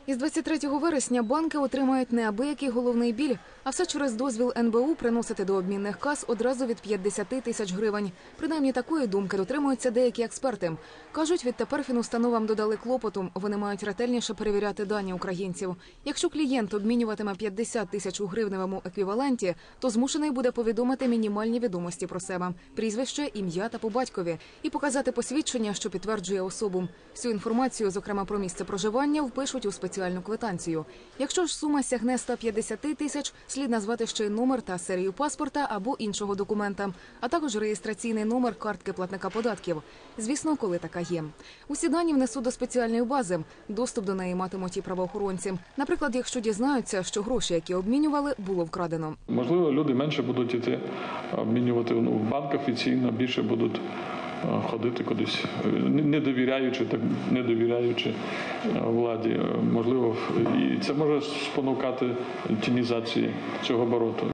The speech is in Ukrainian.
Із 23 вересня банки отримають неабиякий головний біль, а все через дозвіл НБУ приносити до обмінних кас одразу від 50 тисяч гривень. Принаймні такої думки дотримуються деякі експерти. Кажуть, відтепер фінустановам додали клопоту, вони мають ретельніше перевіряти дані українців. Якщо клієнт обмінюватиме 50 тисяч у гривневому еквіваленті, то змушений буде повідомити мінімальні відомості про себе – прізвище, ім'я та по батькові – і показати посвідчення, що підтверджує особу. Всю інформацію, зокрема про місце проживання, впишуть у спеціальну квитанцію. Якщо ж сума сягне 150 тисяч, слід назвати ще й номер та серію паспорта або іншого документа, а також реєстраційний номер картки платника податків. Звісно, коли така є. Усі дані внесуть до спеціальної бази. Доступ до неї матимуть і правоохоронці. Наприклад, якщо дізнаються, що гроші, які обмінювали, було вкрадено. Можливо, люди менше будуть йти обмінювати в банк офіційно, більше будуть ходити кудись, не довіряючи владі. Можливо, і це може спонукати тінізації цього обороту.